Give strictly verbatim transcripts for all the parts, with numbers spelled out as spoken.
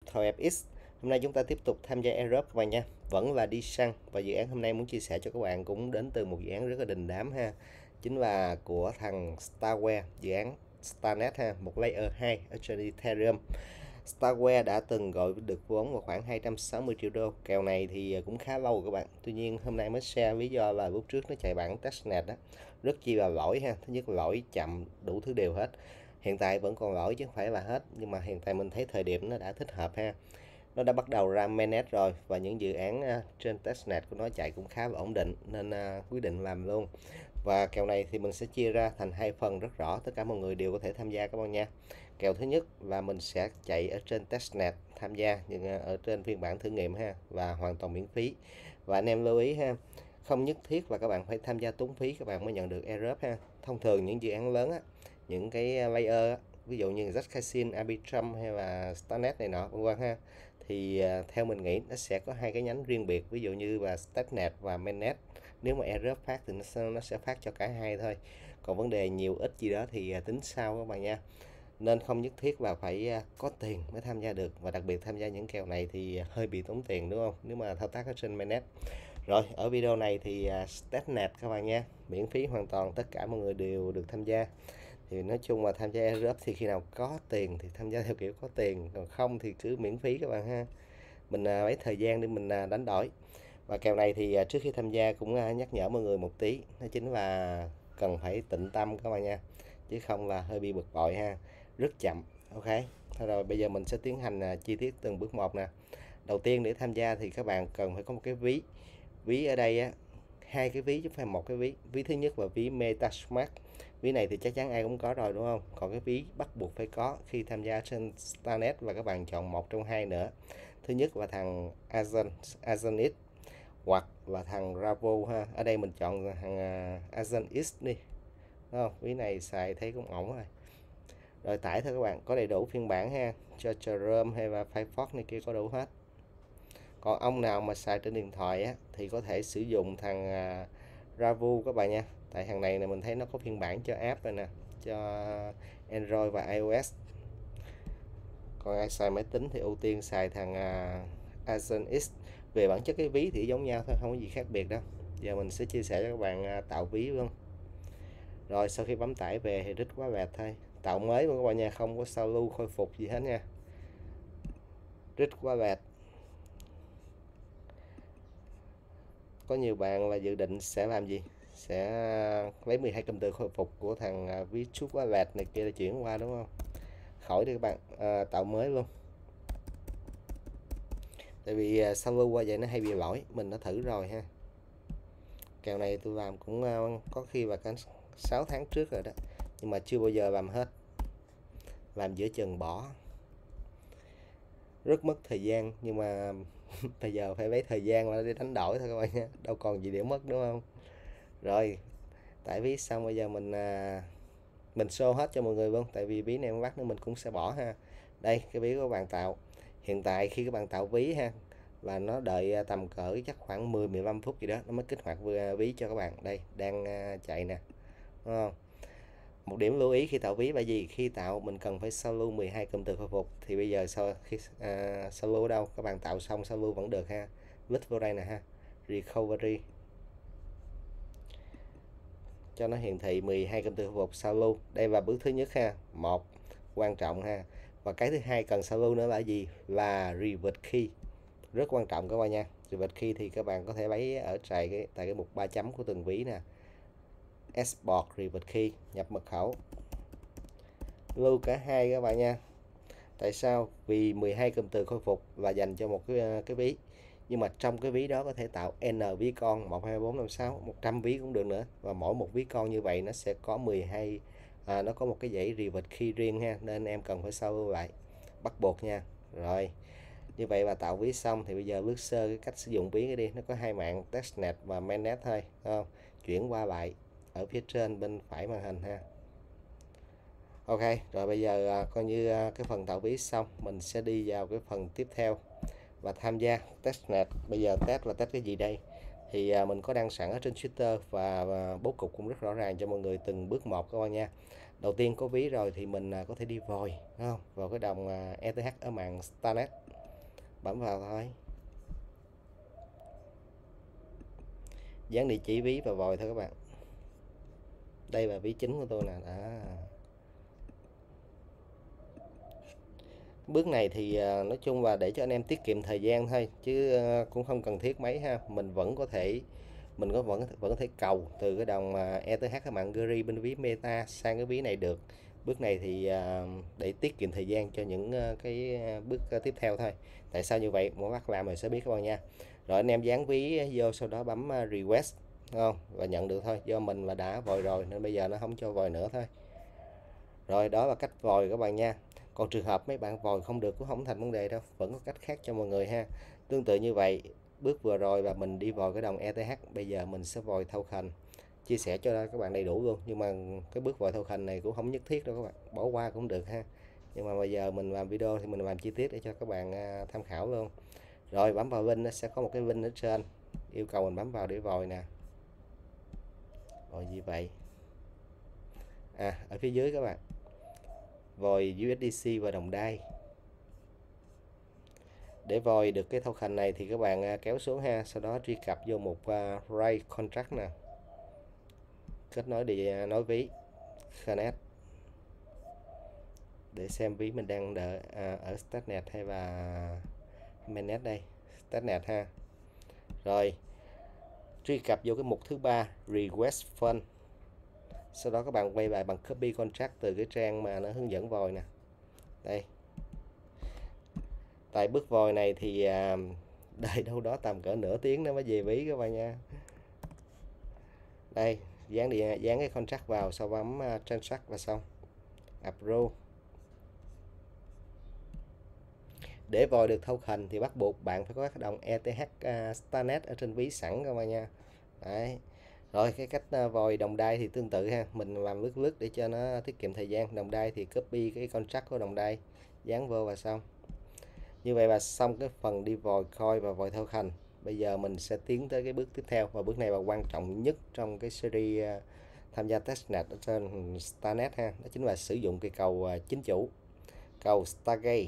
Thầu ép ích. Hôm nay chúng ta tiếp tục tham gia Aerobe các bạn nha. Vẫn là đi săn, và dự án hôm nay muốn chia sẻ cho các bạn cũng đến từ một dự án rất là đình đám ha. Chính là của thằng Starware, dự án Starnet ha, một layer hai ở trên Ethereum. Starware đã từng gọi được vốn vào khoảng hai trăm sáu mươi triệu đô. Kèo này thì cũng khá lâu các bạn. Tuy nhiên hôm nay mới share lý do là lúc trước nó chạy bản testnet đó, rất chi là lỗi ha. Thứ nhất lỗi chậm, đủ thứ đều hết. Hiện tại vẫn còn lỗi chứ không phải là hết, nhưng mà hiện tại mình thấy thời điểm nó đã thích hợp ha. Nó đã bắt đầu ra mainnet rồi, và những dự án uh, trên testnet của nó chạy cũng khá là ổn định, nên uh, quyết định làm luôn. Và kèo này thì mình sẽ chia ra thành hai phần rất rõ, tất cả mọi người đều có thể tham gia các bạn nha. Kèo thứ nhất là mình sẽ chạy ở trên testnet tham gia, nhưng uh, ở trên phiên bản thử nghiệm ha, và hoàn toàn miễn phí. Và anh em lưu ý ha, không nhất thiết là các bạn phải tham gia tốn phí các bạn mới nhận được Aerobe ha. Thông thường những dự án lớn á, những cái layer á, ví dụ như Zcash, Arbitrum hay là Starnet này nọ vân vân ha, thì uh, theo mình nghĩ nó sẽ có hai cái nhánh riêng biệt, ví dụ như là testnet và mainnet. Nếu mà Aerobe phát thì nó sẽ, nó sẽ phát cho cả hai thôi, còn vấn đề nhiều ít gì đó thì uh, tính sau các bạn nha. Nên không nhất thiết là phải uh, có tiền mới tham gia được, và đặc biệt tham gia những kèo này thì uh, hơi bị tốn tiền đúng không, nếu mà thao tác ở trên mainnet. Rồi ở video này thì uh, testnet các bạn nha, miễn phí hoàn toàn, tất cả mọi người đều được tham gia. Thì nói chung là tham gia Aerobe thì khi nào có tiền thì tham gia theo kiểu có tiền, còn không thì cứ miễn phí các bạn ha. Mình à, lấy thời gian để mình à, đánh đổi. Và kèo này thì à, trước khi tham gia cũng à, nhắc nhở mọi người một tí, đó chính là cần phải tĩnh tâm các bạn nha, chứ không là hơi bị bực bội ha, rất chậm. Ok, thôi rồi bây giờ mình sẽ tiến hành à, chi tiết từng bước một nè. Đầu tiên để tham gia thì các bạn cần phải có một cái ví. Ví ở đây á, hai cái ví chứ không phải một cái ví. Ví thứ nhất là ví MetaSmask. Ví này thì chắc chắn ai cũng có rồi đúng không? Còn cái ví bắt buộc phải có khi tham gia trên Starnet, và các bạn chọn một trong hai nữa. Thứ nhất là thằng Azan, Azanix, hoặc là thằng Ravo ha. Ở đây mình chọn thằng uh, Azanix đi. Đúng không? Ví này xài thấy cũng ổn rồi. Rồi tải thôi các bạn, có đầy đủ phiên bản ha. Cho Chrome hay là Firefox này kia có đủ hết. Còn ông nào mà xài trên điện thoại á, thì có thể sử dụng thằng uh, Ravu các bạn nha. Tại thằng này này mình thấy nó có phiên bản cho app rồi nè, cho Android và iOS. Còn ai xài máy tính thì ưu tiên xài thằng uh, Azan X. Về bản chất cái ví thì giống nhau thôi, không có gì khác biệt đâu. Giờ mình sẽ chia sẻ cho các bạn uh, tạo ví luôn. Rồi sau khi bấm tải về thì rất quá lẹt thôi. Tạo mới luôn các bạn nha, không có sao lưu khôi phục gì hết nha. Rất quá lẹt. Có nhiều bạn là dự định sẽ làm gì, sẽ lấy mười hai cụm từ khôi phục của thằng ví chút quá lẹt này kia để chuyển qua đúng không? Khỏi đi các bạn, à, tạo mới luôn. Tại vì uh, sao lưu qua vậy nó hay bị lỗi, mình đã thử rồi ha. Kèo này tôi làm cũng uh, có khi là cả sáu tháng trước rồi đó, nhưng mà chưa bao giờ làm hết, làm giữa chừng bỏ, rất mất thời gian. Nhưng mà bây giờ phải lấy thời gian mà để đánh đổi thôi các bạn nha, đâu còn gì để mất đúng không? Rồi tải ví xong bây giờ mình à, mình show hết cho mọi người luôn, tại vì ví này bắt nữa mình cũng sẽ bỏ ha. Đây cái ví của các bạn tạo. Hiện tại khi các bạn tạo ví ha, là nó đợi tầm cỡ chắc khoảng mười mười lăm phút gì đó nó mới kích hoạt ví cho các bạn. Đây đang chạy nè, đúng không? Một điểm lưu ý khi tạo ví là gì? Khi tạo mình cần phải sao lưu mười hai cụm từ khôi phục. Thì bây giờ sau khi à, sao lưu ở đâu? Các bạn tạo xong sao lưu vẫn được ha. Click vô đây nè ha, recovery, cho nó hiển thị mười hai cụm từ khôi phục sao lưu. Đây là bước thứ nhất ha, một quan trọng ha. Và cái thứ hai cần sao lưu nữa là gì? Là revert key, rất quan trọng các bạn nha. Revert key thì các bạn có thể lấy ở tại cái tại cái mục ba chấm của từng ví nè, export revert key, nhập mật khẩu, lưu cả hai các bạn nha. Tại sao? Vì mười hai cụm từ khôi phục là dành cho một cái cái ví, nhưng mà trong cái ví đó có thể tạo n ví con, một hai bốn năm sáu, một trăm ví cũng được nữa, và mỗi một ví con như vậy nó sẽ có mười hai, à, nó có một cái dãy revert key riêng ha, nên em cần phải sao lưu lại, bắt buộc nha. Rồi như vậy là tạo ví xong thì bây giờ lướt sơ cái cách sử dụng ví cái đi. Nó có hai mạng testnet và mainnet thôi, không? Chuyển qua lại ở phía trên bên phải màn hình ha. Ok, rồi bây giờ à, coi như à, cái phần tạo ví xong, mình sẽ đi vào cái phần tiếp theo và tham gia testnet. Bây giờ test là test cái gì đây? Thì à, mình có đăng sẵn ở trên Twitter, và, và bố cục cũng rất rõ ràng cho mọi người từng bước một các bạn nha. Đầu tiên có ví rồi thì mình à, có thể đi vòi, đúng không? Vào cái đồng à, e tê hát ở mạng Starnet. bấm vào thôi, dán địa chỉ ví và vòi thôi các bạn. Đây là ví chính của tôi nè. Đó. Bước này thì à, nói chung là để cho anh em tiết kiệm thời gian thôi, chứ à, cũng không cần thiết mấy ha. Mình vẫn có thể mình có vẫn vẫn có thể cầu từ cái đồng e tê hát các bạn Gary bên ví Meta sang cái ví này được. Bước này thì à, để tiết kiệm thời gian cho những à, cái bước à, tiếp theo thôi. Tại sao như vậy? Mỗi bác làm rồi sẽ biết các bạn nha. Rồi anh em dán ví vô, sau đó bấm à, request, không? Và nhận được thôi. Do mình là đã vòi rồi nên bây giờ nó không cho vòi nữa thôi. Rồi đó là cách vòi các bạn nha. Còn trường hợp mấy bạn vòi không được cũng không thành vấn đề đâu, vẫn có cách khác cho mọi người ha. Tương tự như vậy, bước vừa rồi là mình đi vòi cái đồng e tê hát, bây giờ mình sẽ vòi token. Chia sẻ cho các bạn đầy đủ luôn, nhưng mà cái bước vòi token này cũng không nhất thiết đâu các bạn, bỏ qua cũng được ha. Nhưng mà bây giờ mình làm video thì mình làm chi tiết để cho các bạn à, tham khảo luôn. Rồi bấm vào link, nó sẽ có một cái link ở trên, yêu cầu mình bấm vào để vòi nè. Vòi gì vậy? À, ở phía dưới các bạn, vòi u ét đê xê và đồng đai. Để vòi được cái token này thì các bạn kéo xuống ha, sau đó truy cập vô một uh, Write Contract nè, kết nối để nối ví Connect để xem ví mình đang đợi à, ở Startnet hay là Mainnet. Đây Startnet ha. Rồi truy cập vô cái mục thứ ba Request Fund, sau đó các bạn quay lại bằng copy contract từ cái trang mà nó hướng dẫn vòi nè. Đây, tại bước vòi này thì à, đợi đâu đó tầm cỡ nửa tiếng nó mới về ví các bạn nha. Đây, dán đi, dán cái contract vào, sau bấm uh, transact và xong. Approve. Để vòi được token thì bắt buộc bạn phải có các đồng e tê hát uh, Starnet ở trên ví sẵn các bạn nha. Đấy. Rồi cái cách uh, vòi đồng đai thì tương tự ha, mình làm lướt lướt để cho nó tiết kiệm thời gian. Đồng đai thì copy cái contract của đồng đai, dán vô và xong. Như vậy là xong cái phần đi vòi coin và vòi token. Bây giờ mình sẽ tiến tới cái bước tiếp theo, và bước này là quan trọng nhất trong cái series uh, tham gia testnet ở trên Starnet ha. Đó chính là sử dụng cái cầu uh, chính chủ, cầu Stargate.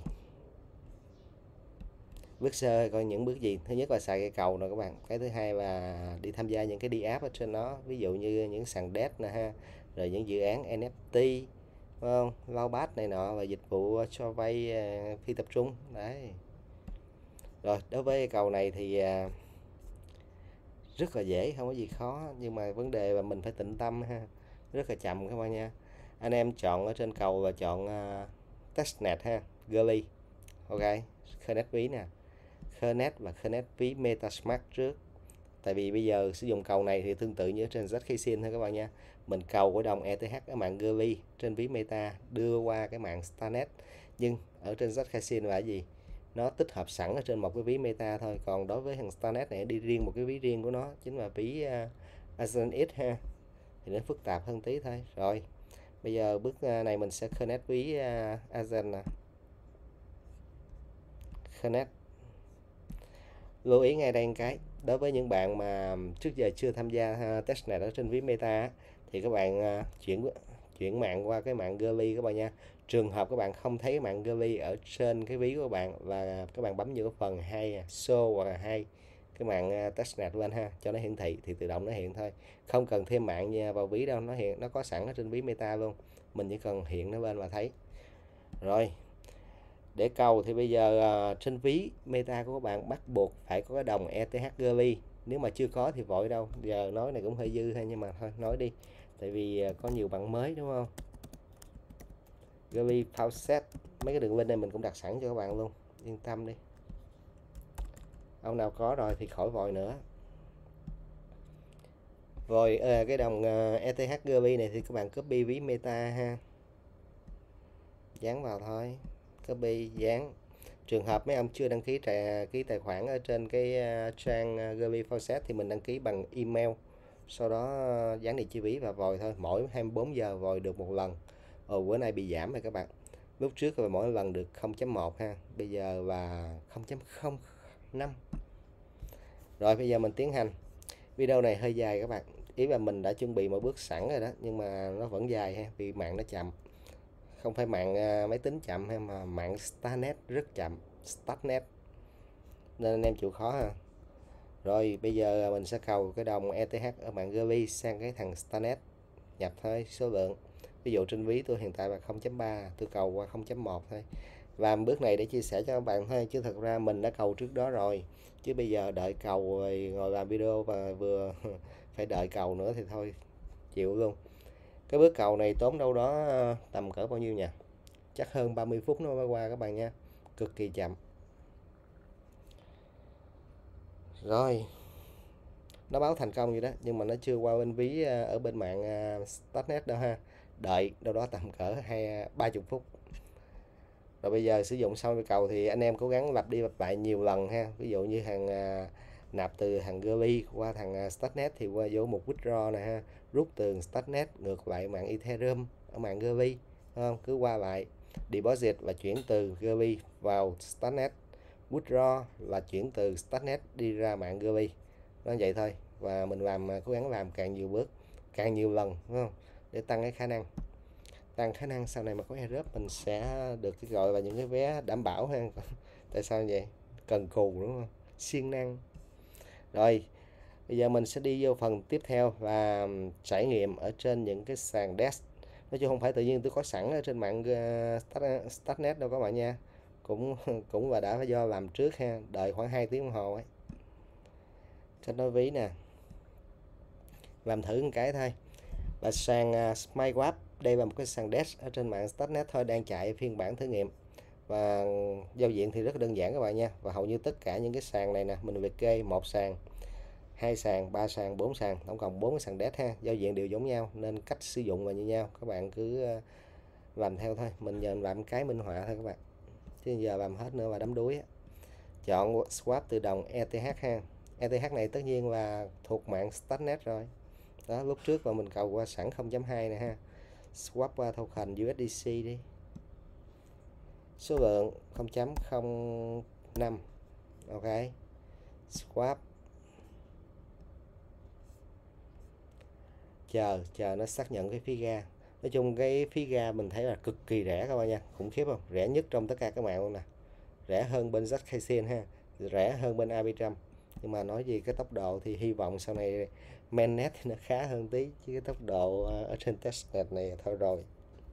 Bước sơ coi những bước gì. Thứ nhất là xài cái cầu rồi các bạn. Cái thứ hai là đi tham gia những cái đi app ở trên đó, ví dụ như những sàn đê e tê nè ha, rồi những dự án en ép tê, phải không, Lowbat này nọ, và dịch vụ cho vay uh, phi tập trung đấy. Rồi đối với cầu này thì uh, rất là dễ, không có gì khó, nhưng mà vấn đề là mình phải tĩnh tâm ha, rất là chậm các bạn nha. Anh em chọn ở trên cầu là chọn uh, testnet ha, Gully, ok, connect ví nè, connect và connect ví MetaSmask trước. Tại vì bây giờ sử dụng cầu này thì tương tự như trên Zcash thôi các bạn nha. Mình cầu của đồng e tê hát ở mạng Gully trên ví Meta đưa qua cái mạng Starnet, nhưng ở trên Zcash là gì? Nó tích hợp sẵn ở trên một cái ví Meta thôi. Còn đối với thằng Starnet này đi riêng một cái ví riêng của nó, chính là ví uh, Azen X ha, thì nó phức tạp hơn tí thôi. Rồi bây giờ bước uh, này mình sẽ connect ví uh, Azen nè, connect. Lưu ý ngay đây một cái, đối với những bạn mà trước giờ chưa tham gia uh, testnet ở trên ví Meta thì các bạn uh, chuyển chuyển mạng qua cái mạng Gully các bạn nha. Trường hợp các bạn không thấy mạng Gully ở trên cái ví của các bạn, là các bạn bấm vô cái phần hai show hoặc là hai cái mạng uh, testnet lên ha, cho nó hiển thị thì tự động nó hiện thôi, không cần thêm mạng vào ví đâu, nó hiện, nó có sẵn ở trên ví Meta luôn, mình chỉ cần hiện nó lên là thấy. Rồi để cầu thì bây giờ uh, trên ví Meta của các bạn bắt buộc phải có cái đồng e tê hát Gully. Nếu mà chưa có thì vội đâu, giờ nói này cũng hơi dư thôi, nhưng mà thôi nói đi, tại vì uh, có nhiều bạn mới đúng không. Gully Faucet, mấy cái đường link này mình cũng đặt sẵn cho các bạn luôn, yên tâm đi. Ông nào có rồi thì khỏi vội nữa. Rồi uh, cái đồng uh, e tê hát Gully này thì các bạn copy ví Meta ha, dán vào thôi, copy dán. Trường hợp mấy ông chưa đăng ký tài, ký tài khoản ở trên cái uh, trang uh, Gully Faucet thì mình đăng ký bằng email, sau đó uh, dán địa chỉ ví và vòi thôi, mỗi hai mươi bốn giờ vòi được một lần. Ồ, bữa nay bị giảm rồi các bạn, lúc trước là mỗi lần được không chấm một ha, bây giờ là không chấm không năm. Rồi bây giờ mình tiến hành. Video này hơi dài các bạn, ý là mình đã chuẩn bị một bước sẵn rồi đó, nhưng mà nó vẫn dài ha, vì mạng nó chậm. Không phải mạng uh, máy tính chậm hay mà mạng Starnet rất chậm, Starnet. nên anh em chịu khó ha. Rồi bây giờ mình sẽ cầu cái đồng e tê hát ở mạng giê bê sang cái thằng Starnet, nhập thôi số lượng. Ví dụ trên ví tôi hiện tại là không chấm ba, tôi cầu qua không chấm một thôi. Và bước này để chia sẻ cho các bạn thôi, chứ thật ra mình đã cầu trước đó rồi. Chứ bây giờ đợi cầu rồi ngồi làm video và vừa phải đợi cầu nữa thì thôi chịu luôn. Cái bước cầu này tốn đâu đó tầm cỡ bao nhiêu nhỉ? Chắc hơn ba mươi phút nó mới qua các bạn nha. Cực kỳ chậm. Rồi, nó báo thành công vậy đó, nhưng mà nó chưa qua bên ví ở bên mạng Starnet đâu ha. Đợi đâu đó tầm cỡ hai ba chục phút. Rồi bây giờ sử dụng xong cái cầu thì anh em cố gắng lặp đi lặp lại nhiều lần ha. Ví dụ như hàng à, nạp từ thằng giê bê qua thằng à, Starnet thì qua vô một withdraw này ha, rút từ Starnet ngược lại mạng Ethereum ở mạng giê bê, không? Cứ qua lại. Deposit là chuyển từ giê bê vào Starnet, withdraw là chuyển từ Starnet đi ra mạng giê bê. Nó vậy thôi. Và mình làm cố gắng làm càng nhiều bước, càng nhiều lần, đúng không? Để tăng cái khả năng tăng khả năng sau này mà có airdrop mình sẽ được cái gọi là những cái vé đảm bảo ha. Tại sao vậy? Cần cù đúng không? Siêng năng. Rồi bây giờ mình sẽ đi vô phần tiếp theo là trải nghiệm ở trên những cái sàn desk. Nói chung không phải tự nhiên tôi có sẵn ở trên mạng uh, Startnet đâu các bạn nha. Cũng cũng là đã do làm trước ha, đợi khoảng hai tiếng đồng hồ ấy. Kết nối ví nè, làm thử một cái thôi. Là sàn uh, SmileWap, đây là một cái sàn desk ở trên mạng Startnet thôi, đang chạy phiên bản thử nghiệm. Và giao diện thì rất đơn giản các bạn nha. Và hầu như tất cả những cái sàn này nè, mình liệt kê một sàn, hai sàn, ba sàn, bốn sàn, tổng cộng bốn cái sàn desk ha, giao diện đều giống nhau nên cách sử dụng là như nhau. Các bạn cứ làm theo thôi, mình giờ làm cái minh họa thôi các bạn. Chứ giờ làm hết nữa là đắm đuối á. Chọn swap từ đồng e tê hát ha. e tê hát này tất nhiên là thuộc mạng Startnet rồi. Đó, lúc trước mà mình cầu qua sẵn không chấm hai nè ha. Swap qua token u ét đê xê đi. Số lượng không chấm không năm. Ok. Swap. Chờ, chờ nó xác nhận cái phí ga. Nói chung cái phí ga mình thấy là cực kỳ rẻ các bạn nha. Khủng khiếp không? Rẻ nhất trong tất cả các mạng luôn nè. Rẻ hơn bên Zcash ha. Rẻ hơn bên Arbitrum. Nhưng mà nói gì cái tốc độ thì hy vọng sau này mainnet thì nó khá hơn tí. Chứ cái tốc độ ở trên testnet này thôi rồi.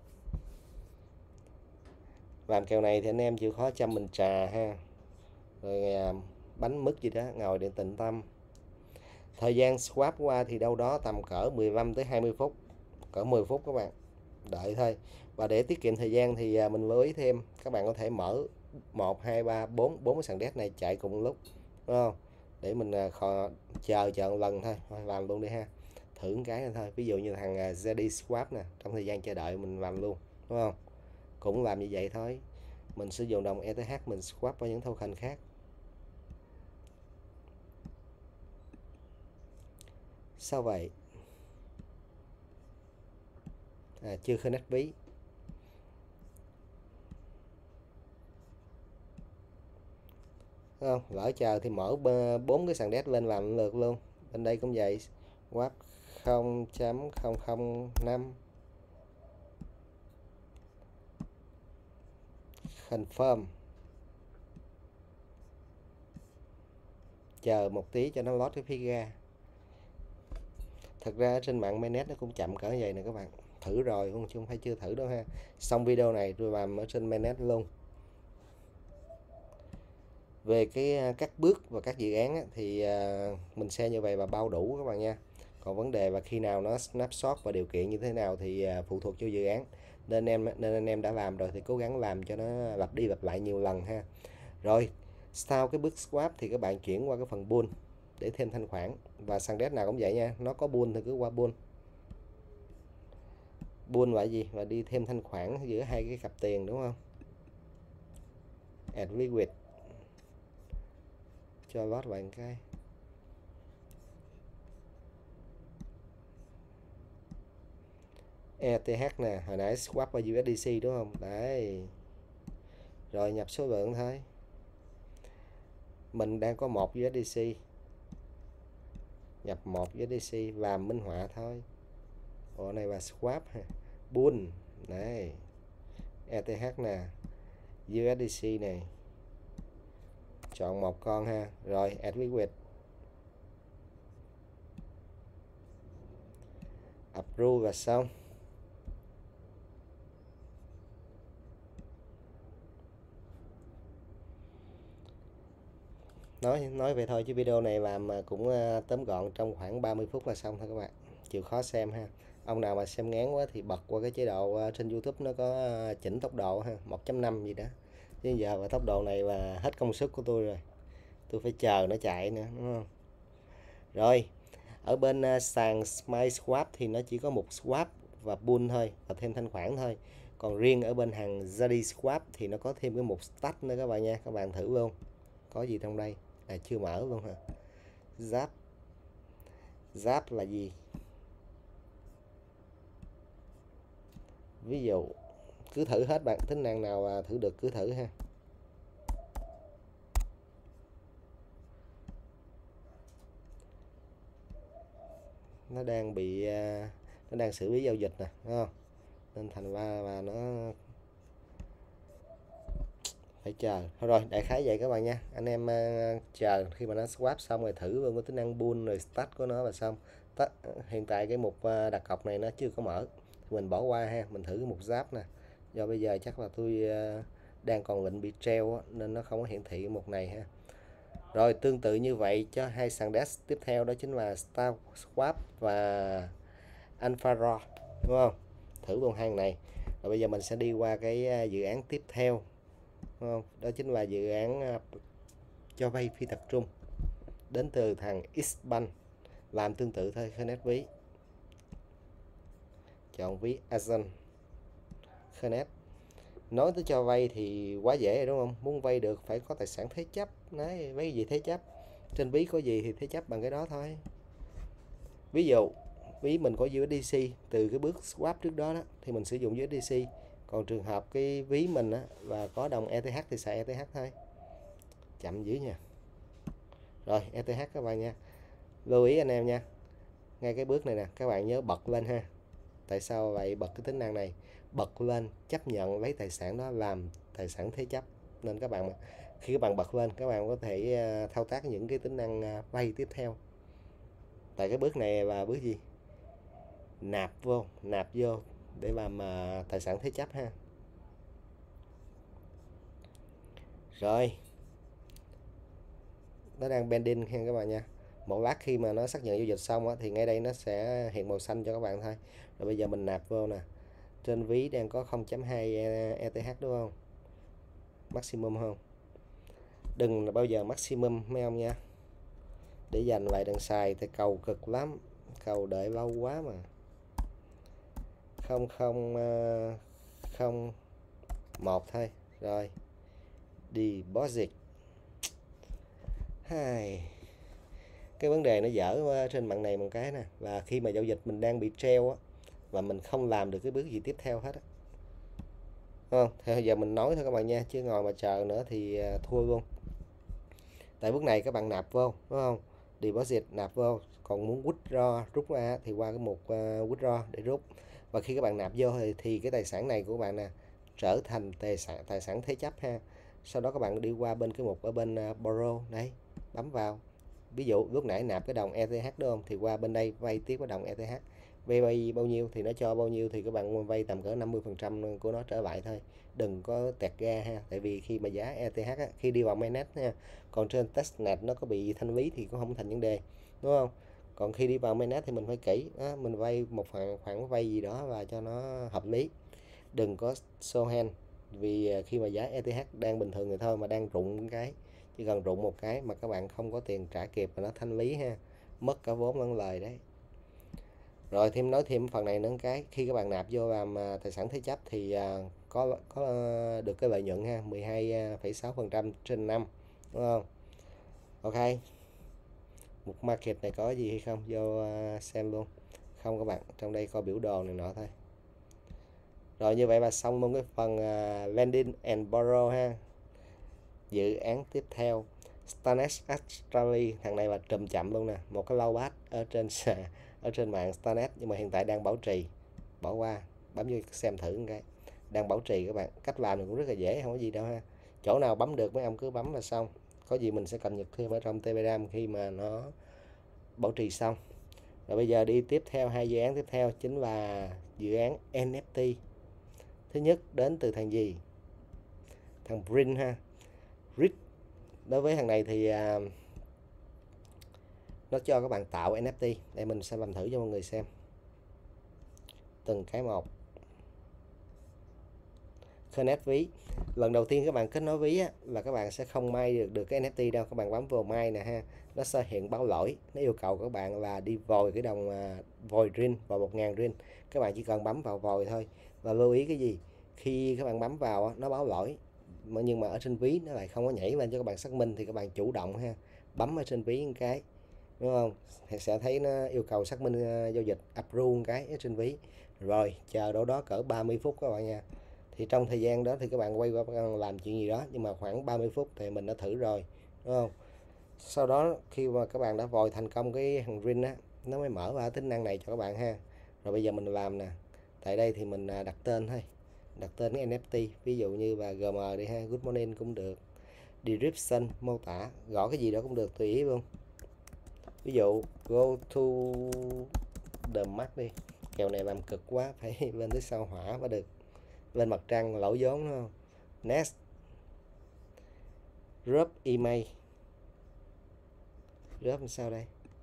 Làm kèo này thì anh em chịu khó chăm mình trà ha. Rồi à, bánh mứt gì đó, ngồi để tĩnh tâm. Thời gian swap qua thì đâu đó tầm cỡ mười lăm tới hai mươi phút. Cỡ mười phút các bạn. Đợi thôi. Và để tiết kiệm thời gian thì à, mình lưu ý thêm, các bạn có thể mở một, hai, ba, bốn, bốn cái sàn desk này chạy cùng lúc, đúng không? Để mình à, kho, chờ chờ một lần thôi, làm luôn đi ha. Thử một cái thôi. Ví dụ như thằng à, zê đê Swap nè, trong thời gian chờ đợi mình làm luôn, đúng không? Cũng làm như vậy thôi. Mình sử dụng đồng e tê hát mình swap qua những token khác. Sao vậy? À, chưa connect ví. Không, lỡ chờ thì mở bốn cái sàn desk lên làm lượt luôn. Bên đây cũng vậy. Swap không chấm không không năm. Confirm. Chờ một tí cho nó lót cái phí ga. Thật ra trên mạng mainnet nó cũng chậm cỡ vậy nè các bạn. Thử rồi không, chứ không phải chưa thử đâu ha. Xong video này tôi làm ở trên mainnet luôn. Về cái các bước và các dự án á, thì mình xe như vậy và bao đủ các bạn nha. Còn vấn đề là khi nào nó snapshot và điều kiện như thế nào thì phụ thuộc vào dự án. Nên em nên anh em đã làm rồi thì cố gắng làm cho nó lặp đi lặp lại nhiều lần ha. Rồi, sau cái bước swap thì các bạn chuyển qua cái phần pool để thêm thanh khoản. Và sàn desk nào cũng vậy nha, nó có pool thì cứ qua pool. Pool là gì? Là đi thêm thanh khoản giữa hai cái cặp tiền, đúng không? Add liquid. Cho lót lại một cái. e tê hát nè, hồi nãy swap qua u ét đê xê đúng không? Đấy. Rồi nhập số lượng thôi. Mình đang có một u ét đê xê. Nhập một u ét đê xê làm minh họa thôi. Ồ này là swap ha. Pool. Đấy. e tê hát nè. u ét đê xê này. chọn một con ha, rồi add liquid, approve và xong. nói nói vậy thôi chứ video này làm cũng tóm gọn trong khoảng ba mươi phút là xong thôi các bạn, chịu khó xem ha. Ông nào mà xem ngán quá thì bật qua cái chế độ trên YouTube nó có chỉnh tốc độ ha, một chấm năm gì đó, chứ giờ và tốc độ này là hết công suất của tôi rồi, tôi phải chờ nó chạy nữa, đúng không? Rồi ở bên sàn Smile Swap thì nó chỉ có một swap và pool thôi, và thêm thanh khoản thôi. Còn riêng ở bên hàng Zadi Swap thì nó có thêm cái mục stack nữa các bạn nha, các bạn thử luôn. Có gì trong đây? À, chưa mở luôn hả? Giáp. Giáp là gì? Ví dụ cứ thử hết bạn, tính năng nào thử được cứ thử ha. Nó đang bị nó đang xử lý giao dịch nè, đúng không? Nên thành ra và nó phải chờ. Thôi rồi, đại khái vậy các bạn nha. Anh em uh, chờ khi mà nó swap xong rồi thử luôn cái tính năng pool rồi start của nó và xong. Tất, hiện tại cái mục uh, đặt cọc này nó chưa có mở. Mình bỏ qua ha, mình thử cái mục giáp nè. Do bây giờ chắc là tôi uh, đang còn lệnh bị treo á, nên nó không có hiển thị cái mục này ha. Rồi tương tự như vậy cho hai sàn desk tiếp theo, đó chính là Star Swap và Alpharo, đúng không? Thử luôn hai này. Rồi bây giờ mình sẽ đi qua cái dự án tiếp theo, đúng không? Đó chính là dự án cho vay phi tập trung đến từ thằng Xbank, làm tương tự thôi, connect ví, chọn ví Azan, connect. Nói tới cho vay thì quá dễ rồi đúng không? Muốn vay được phải có tài sản thế chấp. Đấy, mấy gì thế chấp, trên ví có gì thì thế chấp bằng cái đó thôi. Ví dụ ví mình có u ét đê xê từ cái bước swap trước đó, đó thì mình sử dụng u ét đê xê. Còn trường hợp cái ví mình á và có đồng e tê hát thì xài e tê hát thôi. Chậm dữ nha. Rồi e tê hát các bạn nha. Lưu ý anh em nha, ngay cái bước này nè các bạn nhớ bật lên ha. Tại sao vậy? Bật cái tính năng này, bật lên chấp nhận lấy tài sản đó làm tài sản thế chấp. Nên các bạn khi các bạn bật lên, các bạn có thể thao tác những cái tính năng vay tiếp theo. Tại cái bước này là bước gì? Nạp vô, nạp vô để làm tài sản thế chấp ha. Rồi nó đang pending ha các bạn nha. Một lát khi mà nó xác nhận giao dịch xong á, thì ngay đây nó sẽ hiện màu xanh cho các bạn thôi. Rồi bây giờ mình nạp vô nè. Trên ví đang có không chấm hai e tê hát đúng không? Maximum không? Đừng bao giờ maximum mấy ông nha. Để dành lại đằng xài thì cầu cực lắm. Cầu đợi lâu quá mà. Không không không một thôi. Rồi. Deposit. Hai. Cái vấn đề nó dở trên mạng này một cái nè, là khi mà giao dịch mình đang bị treo á, và mình không làm được cái bước gì tiếp theo hết á, không? Thì giờ mình nói thôi các bạn nha, chứ ngồi mà chờ nữa thì thua luôn. Tại bước này các bạn nạp vô, đúng không? Deposit nạp vô, còn muốn withdraw rút ra thì qua cái mục uh, withdraw để rút. Và khi các bạn nạp vô thì, thì cái tài sản này của bạn nè trở thành tài sản tài sản thế chấp ha. Sau đó các bạn đi qua bên cái mục ở bên uh, borrow đấy, bấm vào. Ví dụ lúc nãy nạp cái đồng e tê hát đúng không, thì qua bên đây vay tiếp cái đồng e tê hát. Vay vay bao nhiêu thì nó cho bao nhiêu, thì các bạn vay tầm cỡ năm mươi phần trăm của nó trở lại thôi. Đừng có tẹt ga ha, tại vì khi mà giá e tê hát á, khi đi vào mainnet nha, còn trên testnet nó có bị thanh lý thì cũng không thành vấn đề, đúng không? Còn khi đi vào mainnet thì mình phải kỹ đó, mình vay một khoản khoản vay gì đó và cho nó hợp lý. Đừng có show hand, vì khi mà giá e tê hát đang bình thường rồi thôi mà đang rụng cái, chỉ cần rụng một cái mà các bạn không có tiền trả kịp và nó thanh lý ha, mất cả vốn lẫn lời đấy. Rồi thêm nói thêm phần này nữa cái, khi các bạn nạp vô làm tài sản thế chấp thì có có được cái lợi nhuận ha, mười hai phẩy sáu phần trăm trên năm, đúng không? Ok. Một market này có gì hay không vô xem luôn. Không các bạn, trong đây có biểu đồ này nọ thôi. Rồi như vậy là xong luôn cái phần uh, lending and borrow ha. Dự án tiếp theo Starnet Australia, thằng này là trùm chậm luôn nè, một cái lâu bát ở trên ở trên mạng Starnet, nhưng mà hiện tại đang bảo trì, bỏ qua, bấm vô xem thử một cái, đang bảo trì các bạn. Cách làm thì cũng rất là dễ, không có gì đâu ha, chỗ nào bấm được mấy ông cứ bấm là xong. Có gì mình sẽ cập nhật thêm ở trong Telegram khi mà nó bảo trì xong. Rồi bây giờ đi tiếp theo, hai dự án tiếp theo chính là dự án en ép tê. Thứ nhất đến từ thằng gì? Thằng Brin ha. Brin. Đối với thằng này thì à, nó cho các bạn tạo en ép tê. Đây mình sẽ làm thử cho mọi người xem từng cái một. Connect ví. Lần đầu tiên các bạn kết nối ví á, là các bạn sẽ không may được được cái en ép tê đâu. Các bạn bấm vào may nè ha, nó sẽ hiện báo lỗi, nó yêu cầu các bạn là đi vòi cái đồng à, vòi rin vào một ngàn rin. Các bạn chỉ cần bấm vào vòi thôi. Và lưu ý cái gì, khi các bạn bấm vào á, nó báo lỗi mà nhưng mà ở trên ví nó lại không có nhảy lên cho các bạn xác minh, thì các bạn chủ động ha, bấm ở trên ví một cái, đúng không, thì sẽ thấy nó yêu cầu xác minh uh, giao dịch, approve một cái ở trên ví, rồi chờ đâu đó cỡ ba mươi phút các bạn nha. Thì trong thời gian đó thì các bạn quay qua làm chuyện gì đó, nhưng mà khoảng ba mươi phút thì mình đã thử rồi, đúng không. Sau đó khi mà các bạn đã vòi thành công cái thằng rin á, nó mới mở ra tính năng này cho các bạn ha. Rồi bây giờ mình làm nè, tại đây thì mình đặt tên thôi, đặt tên cái en ép tê, ví dụ như là giê em đi ha, good morning cũng được, description mô tả, gõ cái gì đó cũng được, tùy ý luôn. Ví dụ go to the mark đi, kèo này làm cực quá, phải lên tới sao hỏa mới được, lên mặt trăng lỗ vốn, đúng không. Next, drop email, drop làm sao đây,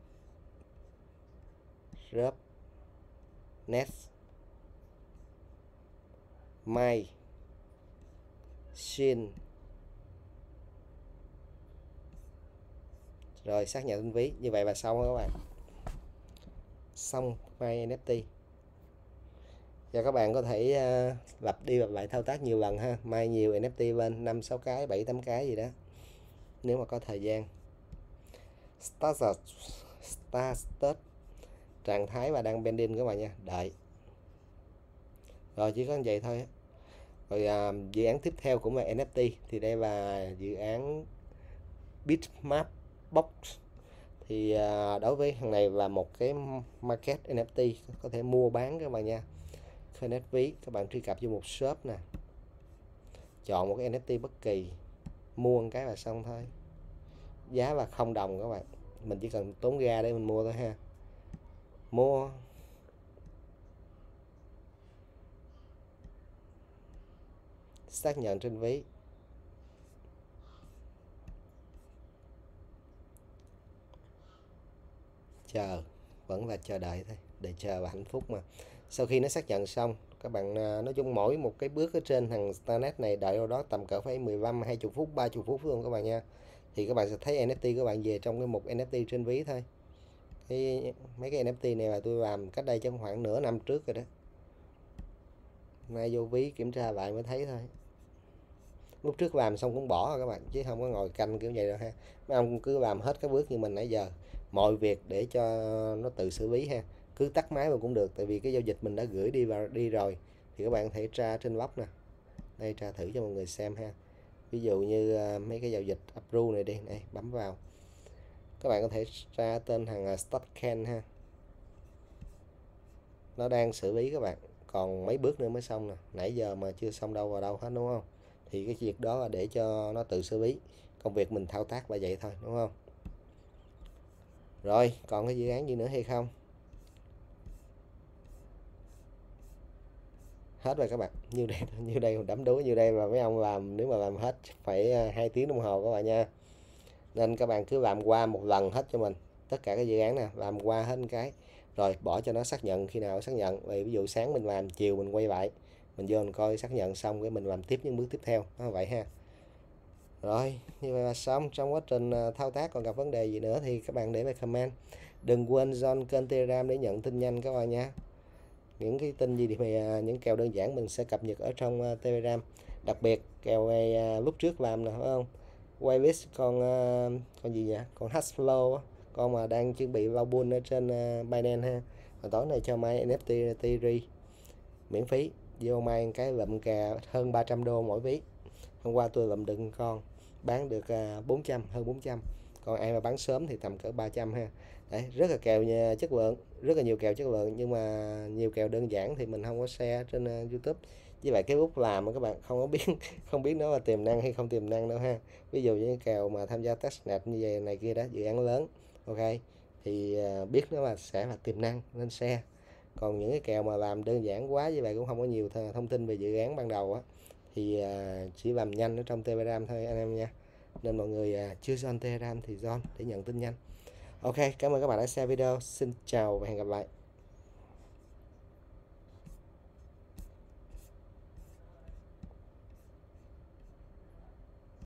drop next, my xin, rồi xác nhận tên ví. Như vậy là xong rồi các bạn, xong my en ép tê. Và các bạn có thể uh, lặp đi lặp lại thao tác nhiều lần ha, mai nhiều en ép tê lên năm sáu cái, bảy tám cái gì đó nếu mà có thời gian. Start start state, trạng thái và đang pending các bạn nha, đợi. Rồi chỉ có như vậy thôi. Rồi à, dự án tiếp theo cũng là en ép tê, thì đây là dự án Bitmap Box. Thì à, đối với thằng này là một cái market en ép tê, có thể mua bán các bạn nha. Connect ví, các bạn truy cập vô một shop nè, chọn một cái en ép tê bất kỳ, mua một cái là xong thôi. Giá là không đồng các bạn, mình chỉ cần tốn ga để mình mua thôi ha. Mua, xác nhận trên ví, chờ, vẫn là chờ đợi thôi, để chờ và hạnh phúc mà. Sau khi nó xác nhận xong, các bạn nói chung mỗi một cái bước ở trên thằng Starnet này đợi đâu đó tầm cỡ phải mười lăm hai mươi phút, ba mươi phút luôn các bạn nha. Thì các bạn sẽ thấy en ép tê các bạn về trong cái mục en ép tê trên ví thôi. Cái, mấy cái en ép tê này là tôi làm cách đây trong khoảng nửa năm trước rồi đó. Nay vô ví kiểm tra lại mới thấy thôi. Lúc trước làm xong cũng bỏ rồi các bạn, chứ không có ngồi canh kiểu vậy đâu ha. Mấy ông cứ làm hết các bước như mình nãy giờ, mọi việc để cho nó tự xử lý ha. Cứ tắt máy mà cũng được, tại vì cái giao dịch mình đã gửi đi vào đi rồi. Thì các bạn có thể tra trên log nè, đây tra thử cho mọi người xem ha. Ví dụ như uh, mấy cái giao dịch approve này đi, này bấm vào, các bạn có thể tra tên thằng uh, start can ha, nó đang xử lý các bạn, còn mấy bước nữa mới xong nè, nãy giờ mà chưa xong đâu vào đâu hết, đúng không. Thì cái việc đó là để cho nó tự xử lý, công việc mình thao tác là vậy thôi, đúng không. Rồi còn cái dự án gì nữa hay không? Hết rồi các bạn, như đây như đây đắm đuối như đây mà mấy ông làm, nếu mà làm hết phải hai tiếng đồng hồ các bạn nha. Nên các bạn cứ làm qua một lần hết cho mình tất cả các dự án nè, làm qua hết cái rồi bỏ cho nó xác nhận, khi nào xác nhận. Vậy ví dụ sáng mình làm, chiều mình quay lại, mình vô mình coi xác nhận xong cái mình làm tiếp những bước tiếp theo, nó vậy ha. Rồi như vậy là xong. Trong quá trình thao tác còn gặp vấn đề gì nữa thì các bạn để lại comment. Đừng quên join kênh Telegram để nhận tin nhanh các bạn nha. Những cái tin gì thì mà những kèo đơn giản mình sẽ cập nhật ở trong Telegram. Đặc biệt kèo này lúc trước làm nè, phải không, whitelist con con gì nhỉ, con Hashflow, con mà đang chuẩn bị vào bull ở trên Binance ha. Còn tối nay cho mai en ép tê Theory miễn phí, vô mai cái lụm cà hơn ba trăm đô mỗi ví. Hôm qua tôi lụm đựng con bán được bốn trăm, hơn bốn trăm, còn ai mà bán sớm thì tầm cỡ ba trăm ha. Đấy, rất là kèo nha, chất lượng, rất là nhiều kèo chất lượng, nhưng mà nhiều kèo đơn giản thì mình không có share trên uh, YouTube, Với lại cái lúc làm các bạn không có biết không biết nó là tiềm năng hay không tiềm năng đâu ha. Ví dụ như kèo mà tham gia testnet như vậy này kia đó, dự án lớn, ok, thì à, biết nó là sẽ là tiềm năng nên share. Còn những cái kèo mà làm đơn giản quá như vậy cũng không có nhiều thông tin về dự án ban đầu á, thì à, chỉ làm nhanh ở trong Telegram thôi anh em nha. Nên mọi người à, chưa join Telegram thì join để nhận tin nhanh. Ok, cảm ơn các bạn đã xem video. Xin chào và hẹn gặp lại.